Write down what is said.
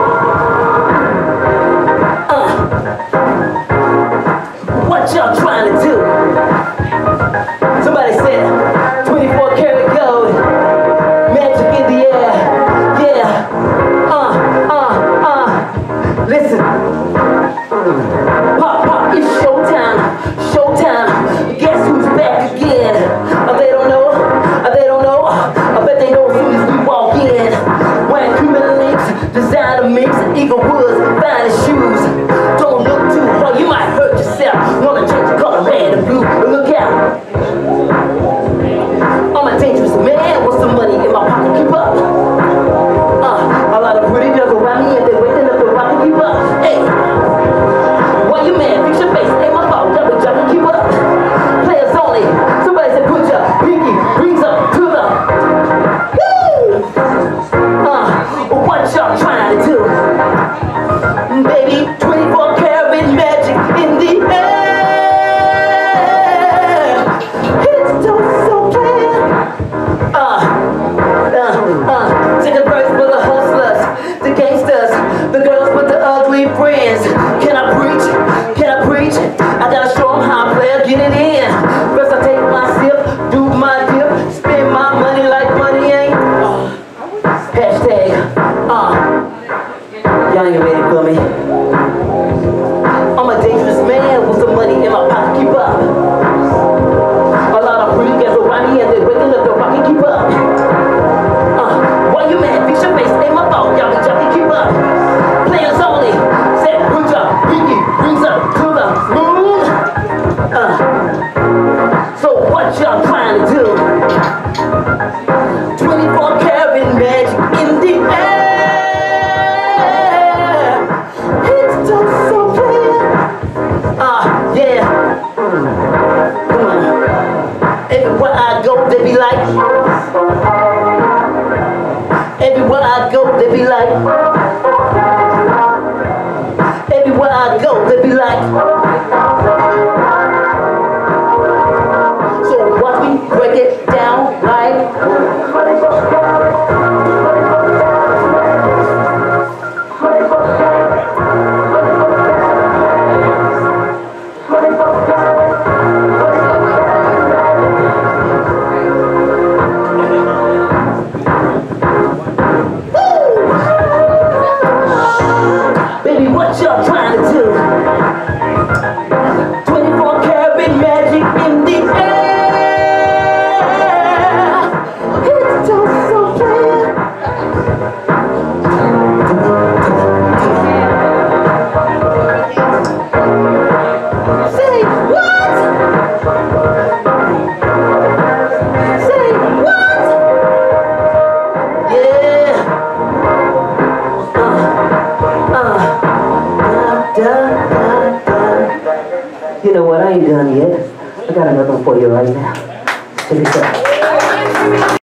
What y'all trying to do? Somebody said 24 karat gold, magic in the air. Yeah. Listen. Pop, it's showtime. Showtime. Guess who's back again? They don't know. I bet they know as soon as we walk in. Wearing Cuban links, designer mix, Eagle Woods, finest shoes. Don't look too hard, you might hurt yourself. Wanna change the color red and blue, but look out. I'm a dangerous man with some money in my pocket, keep up. A lot of pretty girls around me and they're waking up the rock and keep up. Hey, why you mad? Fix your face, ain't my fault, double jump and keep up. Players only, somebody said put your pinky rings up to the woo! What y'all trying to do? Baby, 24 karat magic in the air. It's so clear. Second verse for the hustlers, the gangsters, the girls with the ugly friends. Can I preach? I gotta show them how I play, get it in. First I take my sip, do my dip, spend my money like money ain't. Hashtag, y'all ain't ready for me. I'm a dangerous man with some money in my pocket, keep up. A lot of pretty girls around me and they're waking up the rock and keep up. Why you mad? Fix your face, ain't my fault, y'all can keep up. Players only, said put your pinky rings up to the moon. So what y'all trying to do? 24 karat magic in the air. It's so clear. Yeah. Come on. Everywhere I go, they be like. Everywhere I go, they be like. Everywhere I go, they be like. So watch me break it down like. Baby, what y'all trying to do? 24 karat magic in the air. It's so clear. Say what? Say what? Yeah. You know what? I ain't done yet. I got another one for you right now. Check this out.